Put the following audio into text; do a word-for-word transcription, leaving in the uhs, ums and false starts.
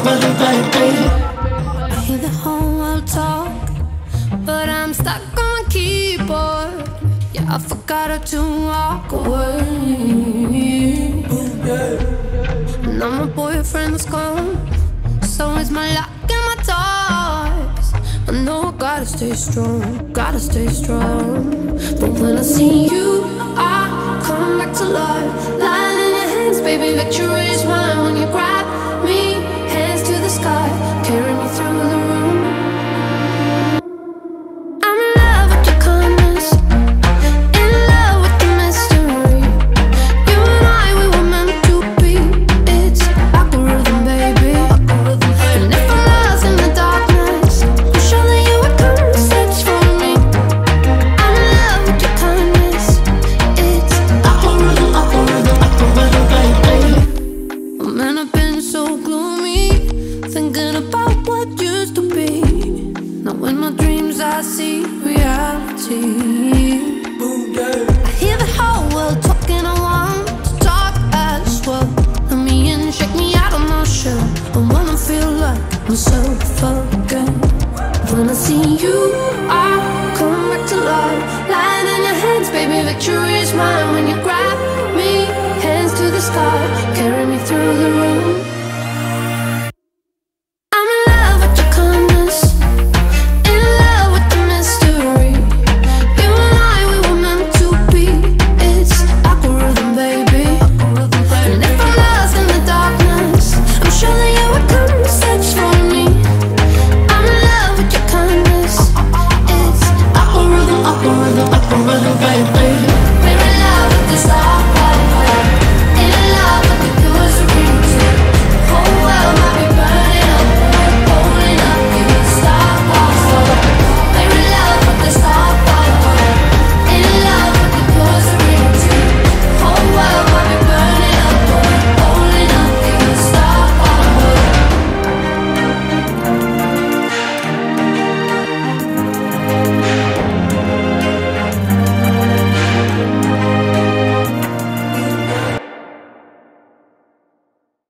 already, baby. I hear the whole world talk, but I'm stuck on my keyboard. Yeah, I forgot how to walk away. Now my boyfriend's gone, so is my lock and my doors. I know I gotta stay strong, gotta stay strong. But when I see you, I come back to life. Lying in your hands, baby, victory is mine. When you grab me, hands to the sky, carry me through the room. I'm in love with your kindness, in love with the mystery. You and I, we were meant to be. It's algorithm, baby. And if I'm lost in the darkness, I'm sure that you would come and search for me. I'm in love with your kindness. It's Algorithm, algorithm, algorithm, baby. Oh man, I've been so gloomy, thinking about what used to be. Now in my dreams I see reality. I hear the whole world talking, I want to talk as well. Let me in, shake me out of my shell. I wanna feel like myself again. When I see you, I come back to life. Lying in your hands, baby, victory is mine. When you grab me, hands to the sky,